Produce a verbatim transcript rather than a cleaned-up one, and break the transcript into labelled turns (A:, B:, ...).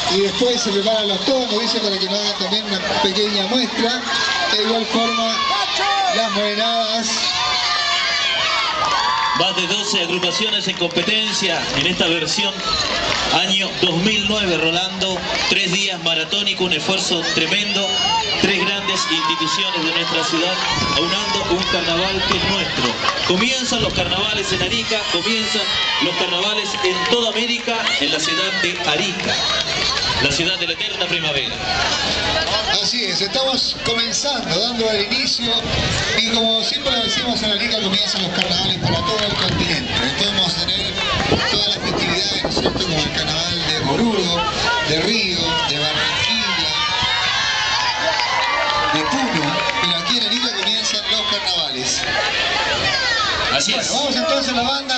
A: y después se preparan los tongos, dice, para que nos hagan también una pequeña muestra. De igual forma, las morenadas.
B: Más de doce agrupaciones en competencia en esta versión año dos mil nueve, Rolando. Tres días maratónico, un esfuerzo tremendo. Tres grandes instituciones de nuestra ciudad aunando un carnaval que es nuestro. Comienzan los carnavales en Arica, comienzan los carnavales en toda América, en la ciudad de Arica, la ciudad de la eterna primavera.
A: Así es, estamos comenzando, dando el inicio, y como siempre lo decimos, en Arica comienzan los carnavales para todo el continente. Entonces vamos a tener todas las festividades, ¿no es cierto?, como el carnaval de Oruro, de Río, de Barranquilla, de Puno, pero aquí en Arica comienzan los carnavales.
B: Así es.
A: Bueno, vamos entonces a la banda.